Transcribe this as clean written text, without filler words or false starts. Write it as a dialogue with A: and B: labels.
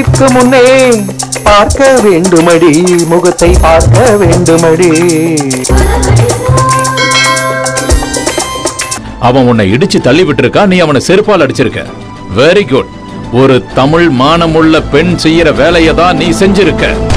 A: பார்வைக்கு முன்னே பார்க்க வேண்டுமடி, முகத்தை பார்க்க வேண்டுமடி.
B: அவன் உன்னை இடிச்சு தள்ளி விட்டுருக்கா, நீ அவனை செருப்பால் அடிச்சிருக்க. Very good. ஒரு தமிழ் மானமுள்ள பெண் செய்யற வேலையை தான் நீ செஞ்சிருக்க.